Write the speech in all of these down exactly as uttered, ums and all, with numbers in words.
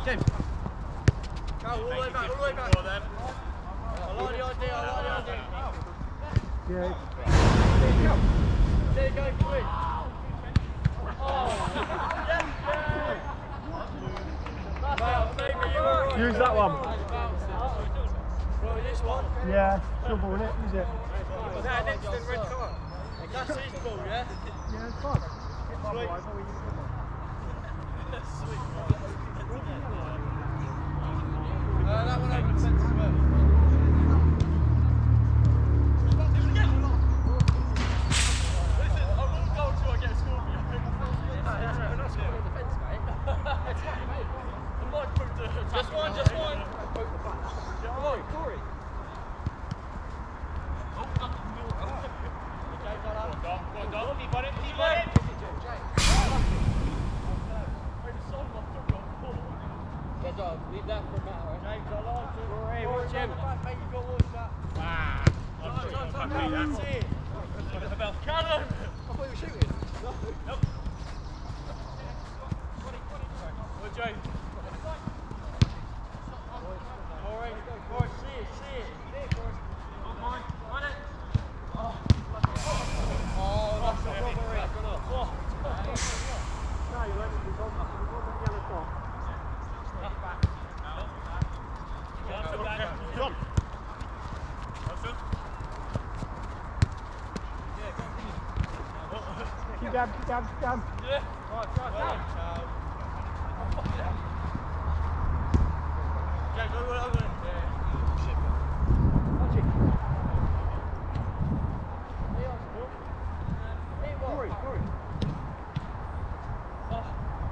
James. Go all the way back, all the way back. I like the idea, I like the idea. Yeah. There you go. There you go, quick. Oh, yes, yeah. Use that one. Well, this one. Yeah, still ball it, is it? Is that an instant red card? That's his ball, yeah? Yeah, it's fine. Sweet. Sweet. Uh, that one opens sense as well. Listen, I won't go until I get a score for you. We're not scoring on the fence, mate. I might prove to... Just one, just one. Come on, Corey. Keep on it, keep on it! Yeah, dog, leave that for Matt, right? James, I like it. Corey, Corey, Jim. back, mate, you've got to watch that. Ah! Time, time, time, time, that's it. Callum! I thought you were shooting. No. Nope. Well, James. Corey, Corey, see it, see it. See it, Corey. On mine, on it! Oh, that's a robbery. Oh. No, you're letting it go. You've got that yellow top. John! Keep down, keep down, keep down. Yeah. Right, right, down. James, go, go, go. Watch it. Corey, Corey. Oh.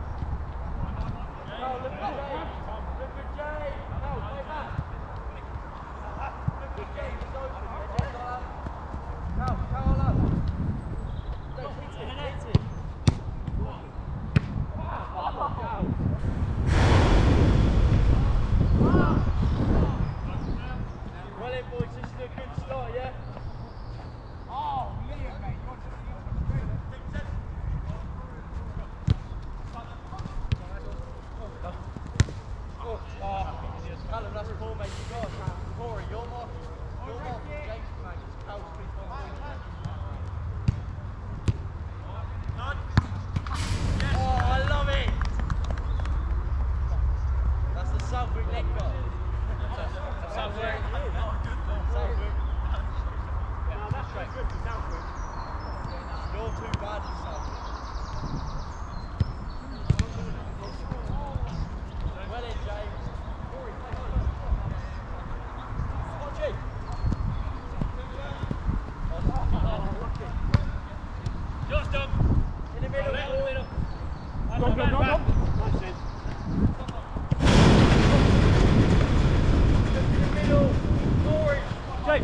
No, look at James. Look at James. No, play back. Look at James, he's open. James, go up. Go, go all up. Go, hit it, hit it. Well in, boys, this is a good start, yeah? Oh, yeah, mate. Oh, Callum, that's poor, mate. You got it. Corey, you're marking. You're marking James, mate. It's Cal's big one. Oh, I love it. That's the Southwick neck cut. Southwick. Southwick. No, that's good for Southwick. You're too bad for Southwick. Well in, James. Watch it. Josh, Dom! In the middle, In the middle. Go, go, go, go. Nice in. In the middle. Corey. James.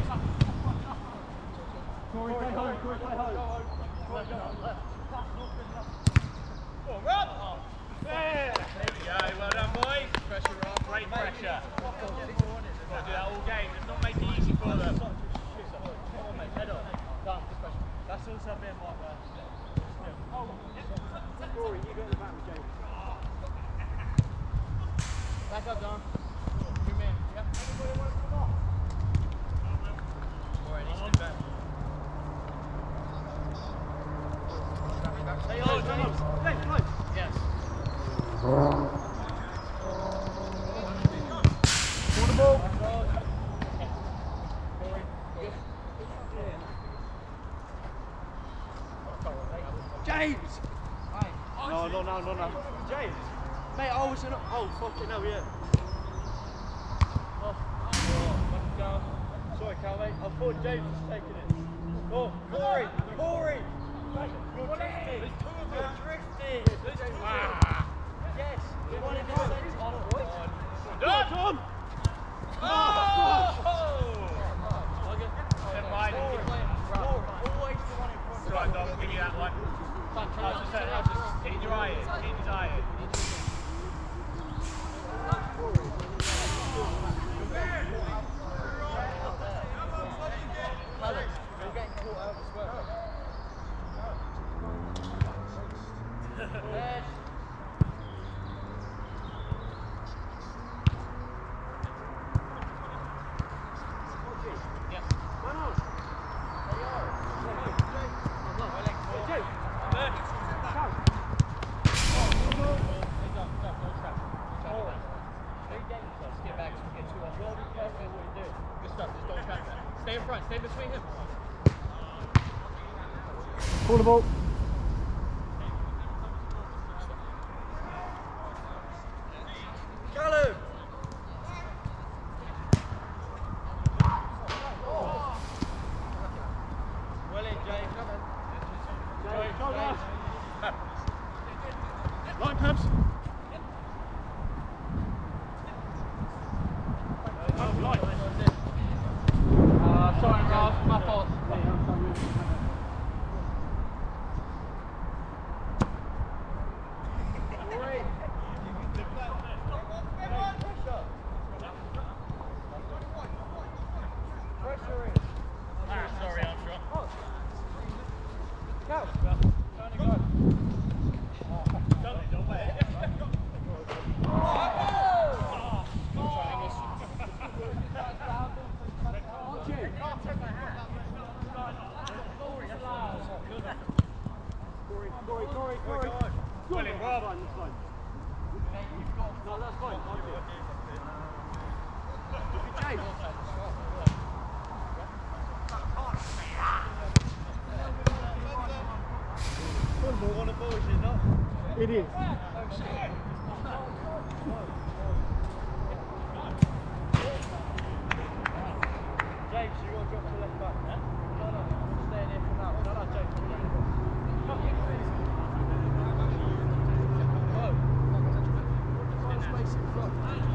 Corey, play home, Corey, play home. Go on, run! There! There we go, well done, boys. Pressure on, great pressure. Got to do that all game, let's not make it easy for them. Come on, mate. Head on. Done. That's also a bit like that. Corey, you go in the back with James. Back up, Don. Two men. Yep. Anybody want to come off? Corey, he's in back. Stay Close, close, close. James, close. Yes. Corner ball. Corey. Good. James! No, no, no, no, no. James. Mate, I was in a... Oh, fucking hell, yeah. Oh, oh, let it go. Sorry, Cal, mate. I thought James was taking it. Oh, Corey! Corey! You're drifting! You're drifting! Ah. Yes! You want him in the centre. On, boys. Done! Tom. Oh! Never mind. Corey, always the one in front. Right, Dom, give me that one. I was just saying, I was just hitting your eye in, hitting his eye in. Callum, you're getting caught out as well. Yes. front. Stay between him. Call the ball. Callum! Well in, James. James, shoulder. Line pubs. Uh, sorry, Rob. My fault. Corey, Corey, Corey. Well in, Rob. That's fine, that's fine. No, that's fine. James. One of the boys, is not? It is. James, you got to drop to left back. Huh? No, no, I'm staying here for now. No, no, James, I'm going to space in front.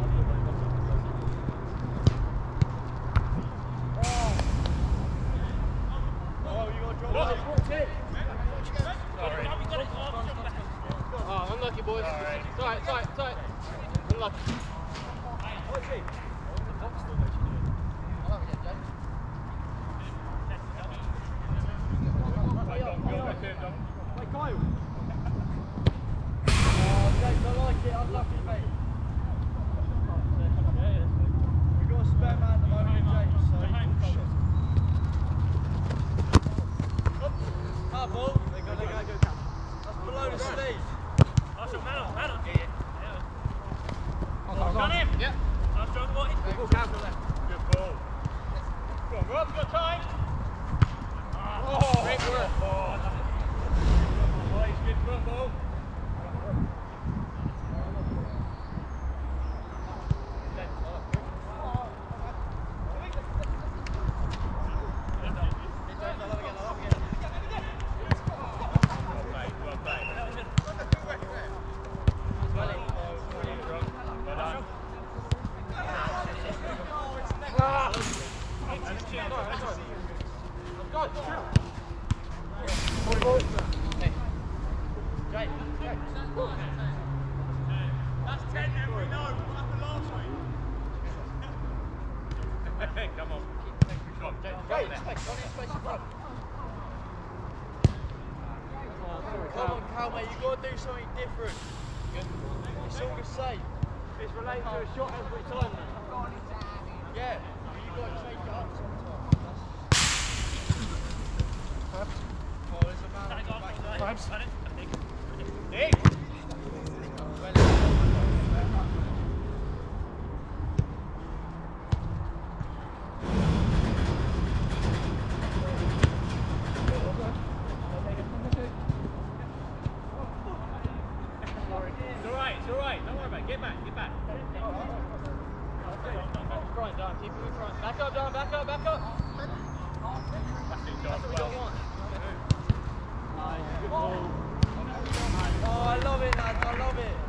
Oh, you got to drop it. Sorry. Oh, unlucky, boys. Alright. It's alright, it's alright, it's alright. Unlucky. What's he? Hey, Kyle. Oh, James, I like it. Unlucky, mate. We've got a spare man at the moment, James. So ah, ball. They go, they go, go down. That's below the sleeve. That's your man on, man on. Yeah, yeah. Got him. Yep. That's John White. Good ball. Good ball. Go on, Rob, you got time? Oh, Great work. Oh, boys, good football. That's ten then, we know what happened last week. Come on. Come on, Come on, Cal, mate. You've got to do something different. It's all the same. It's related to a shot every time, man. Yeah, but you've got to change it up sometimes. Oh, there's a man on the back there. Perhaps. Hey! It's alright, it's alright. Don't worry about it. Get back, get back. Front, Don. Keep moving front. Back up, Don. Back up, back up. That's it, Don. That's what we don't want. Nice, good ball. Oh, I love it, lads. I love it.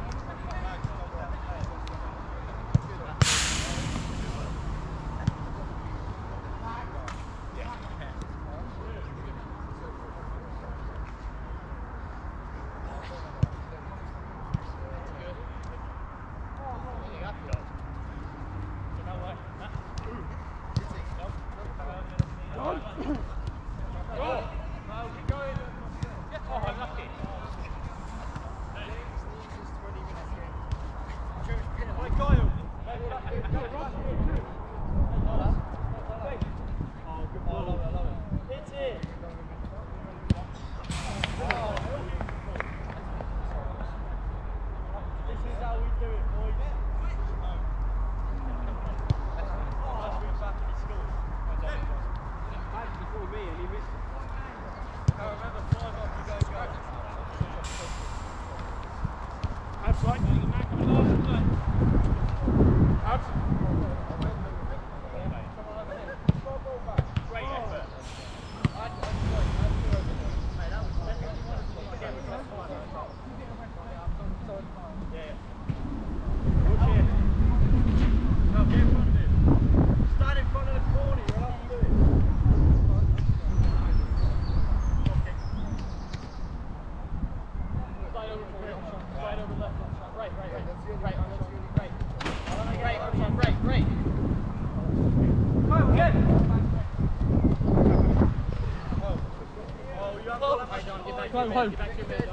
Go home. Get back to your bed.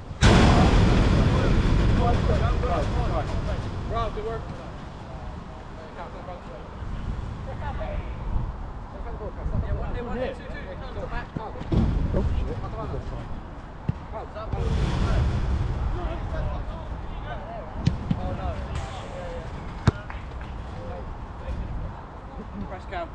Rob, good work. Press cam.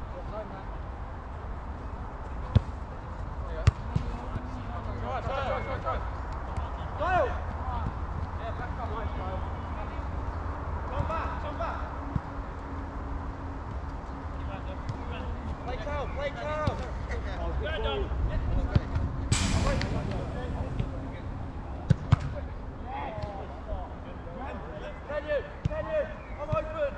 Play Cal, play Cal. Can you? Can you? I'm open.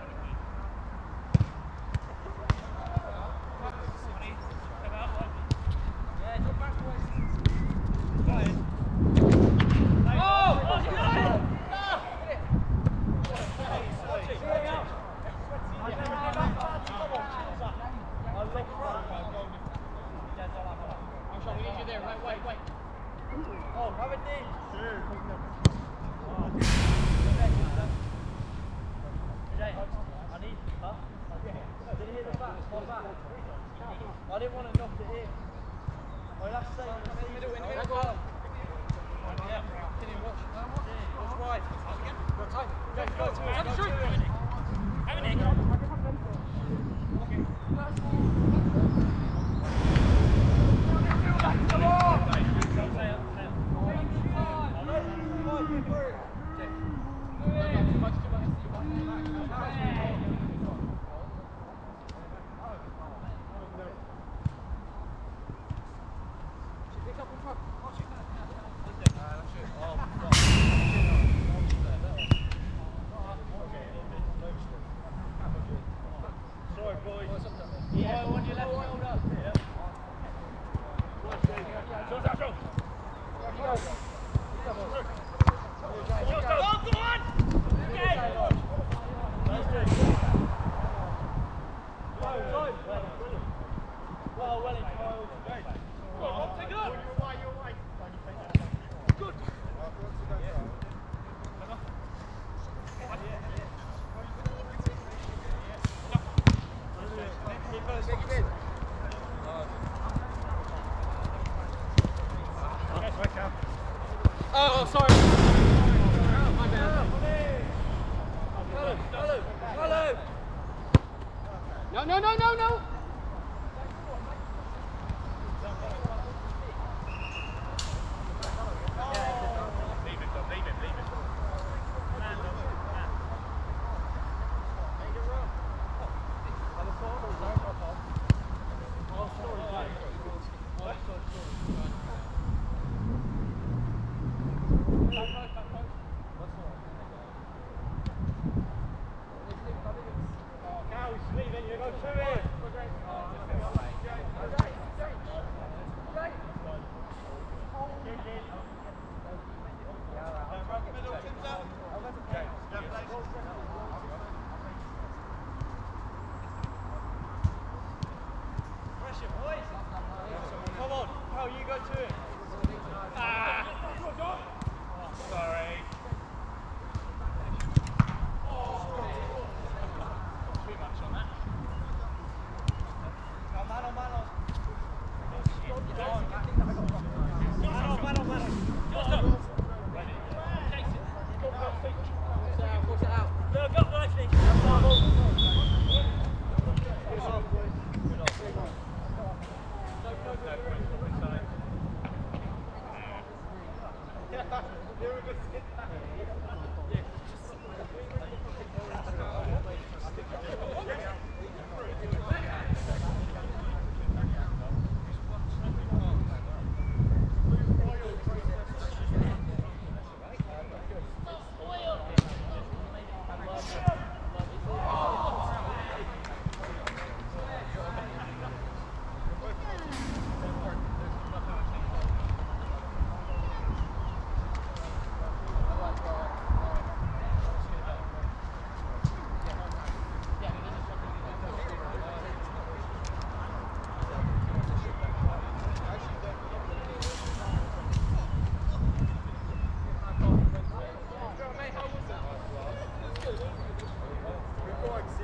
Oh, have a deep. I need, huh? Did he hit the back? What back? I didn't want to knock it in. Oh, that's safe. In the middle, in the middle. Yeah, can you watch? Watch wide. Go tight. Go, go, go. Have a shoot. Have a nick. Come on!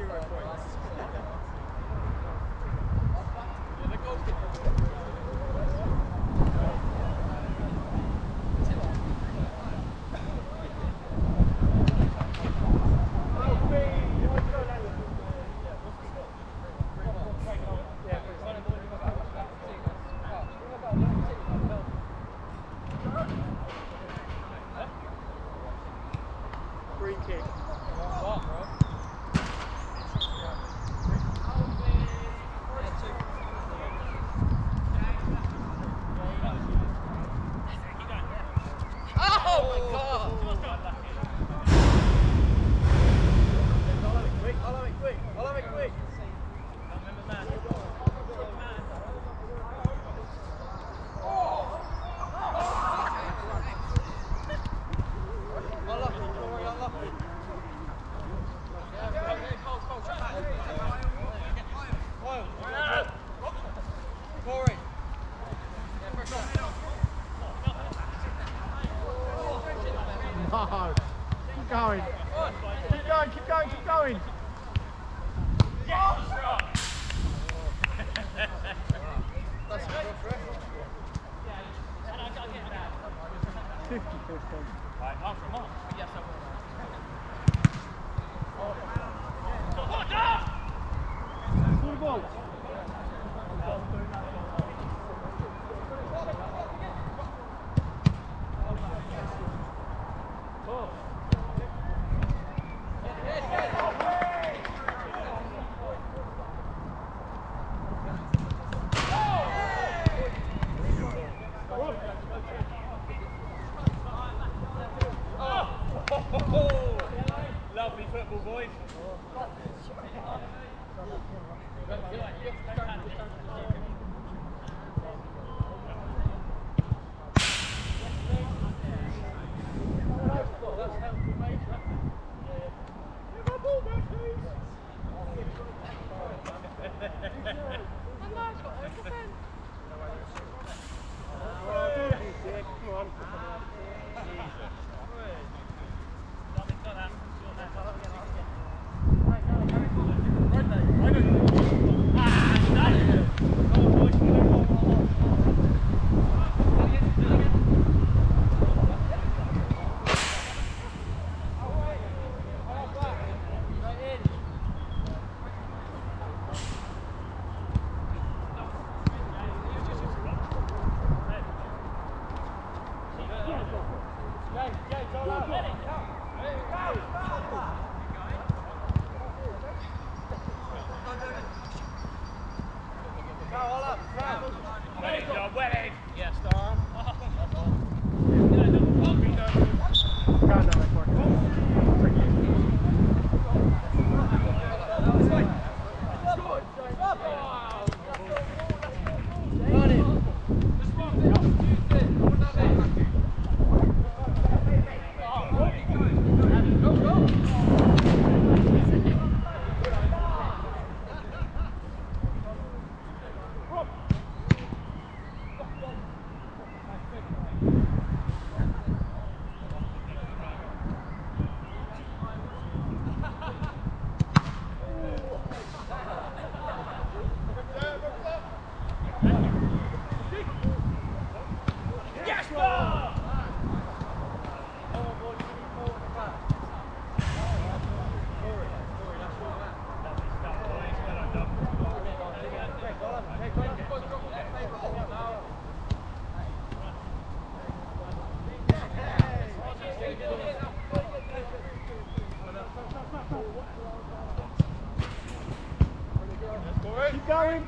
zero points. Free kick. No. Keep going. Keep going, keep going, keep going. fifty fifty. Right, after a month. Yes, I will. Full ball. Lovely football, boys. Yes, Dom. Keep going.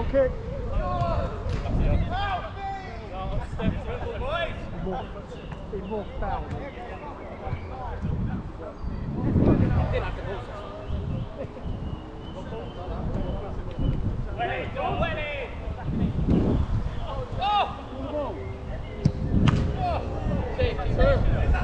kick. Step triple, boys. More, be more foul. Winnie, go Winnie. Oh! Oh! Safety, sir.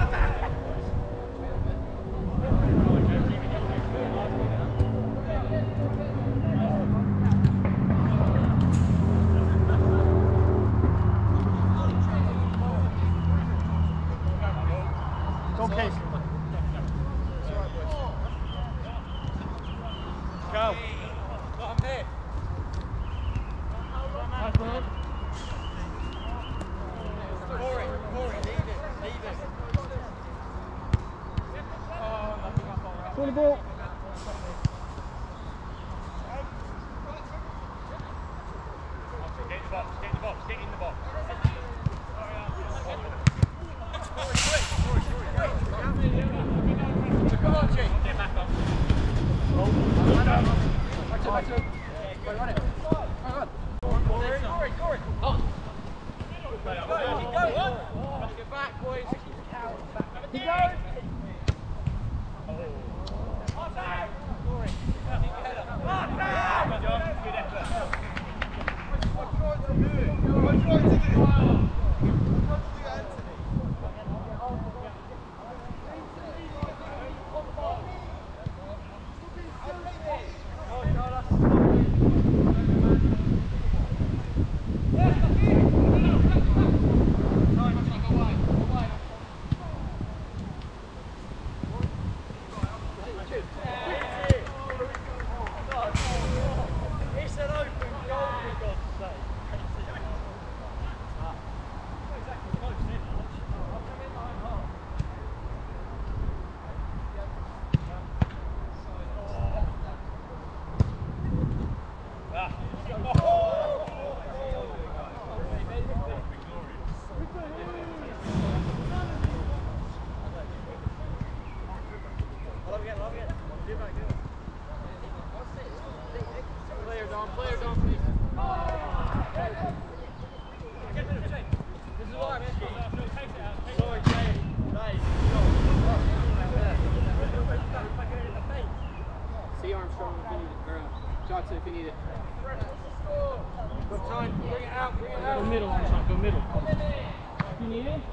Go kick. Go. I'm here. Nice man. Corey, Corey, leave it, leave it. Pull the ball. Get in the box, get in the box, get in the box. Come on, Jake. Get back up. Back to, back to. Wait, run it. Hang on. Corey, Corey, Corey. Oh. Go, go. Get back, boys. Keep going. Good effort. It's an open goal, for God's sake. Player down, player down, please. This is what I'm Sorry, Jay. Dave. See Armstrong if you need it, or uh, Johnson if you need it. Got time. Bring it out, bring it out. Go middle, Armstrong. Go middle. You need it?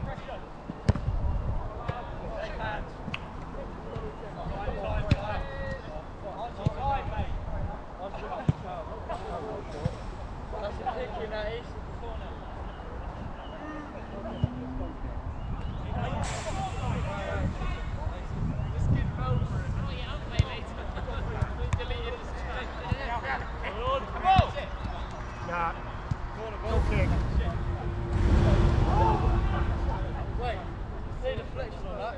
That's a kick in, that is. Nah. Go kick. Wait, see the flexion on that?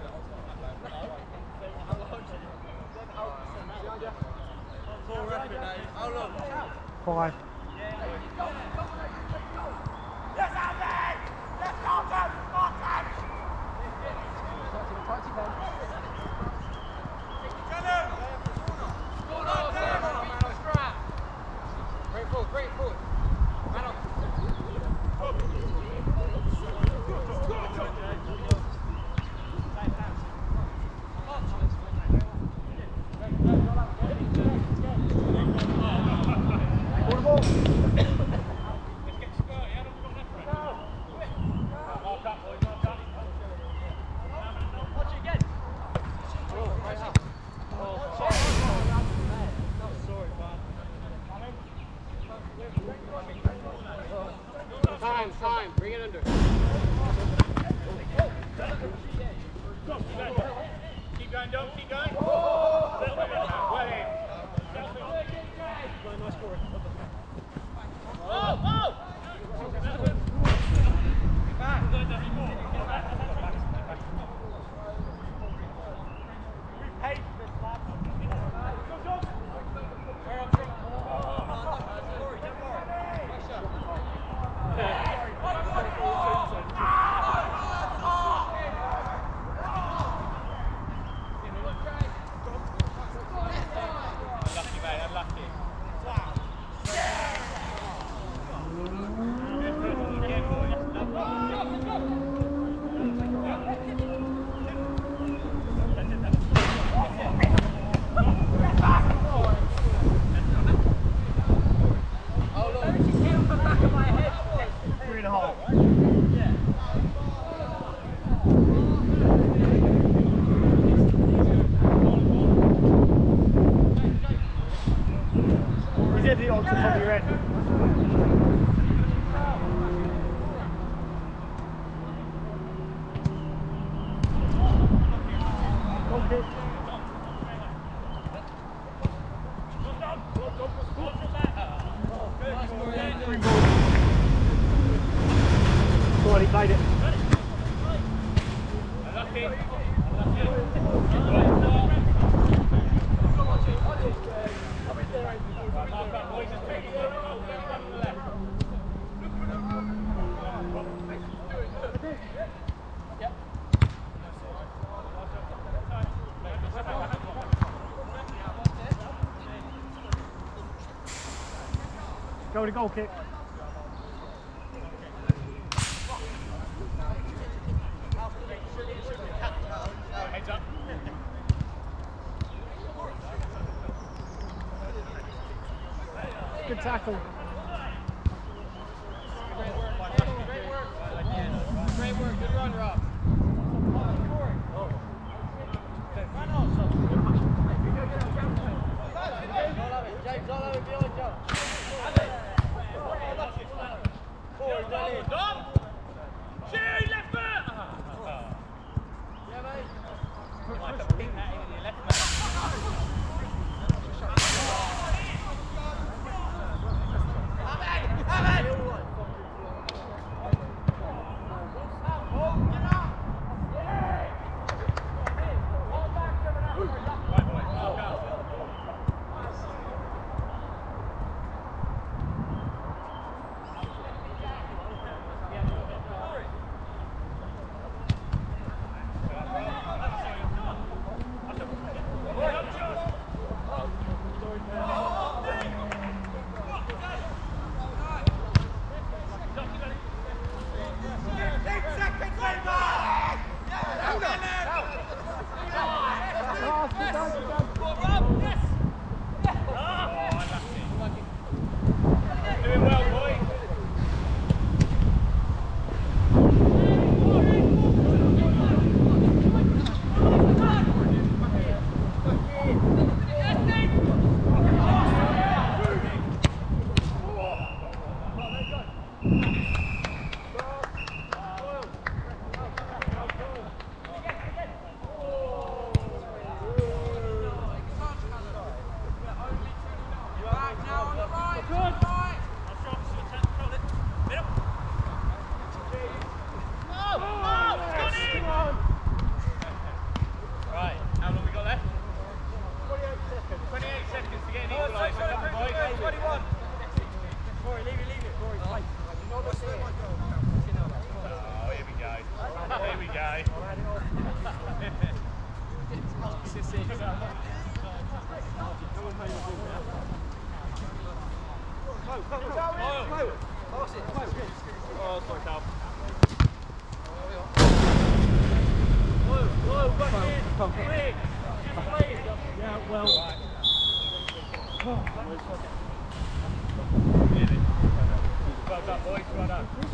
Poor referee, that is. Hold on. Five. Bring forward, bring forward. Man up. Pull the ball. Watch it again. Oh, right up. Oh, sorry. No, sorry, man. Time, time, bring it under. Keep going, Dom, keep going. A little bit better. Well in. Nice scoring. Oh, oh! Back. We paid for this last one. Where I'm from. Sorry, don't worry. Pressure. Go with a goal kick. Heads up. Good tackle. Great work. Great work. Great work. Good run, Rob. James, all over behind you. Corey, well in. Dom! Shoot, left foot! Yeah, mate. You might have to ping that in with your left foot. Doing well, boys. Yeah, well. Well done, boys. Well done.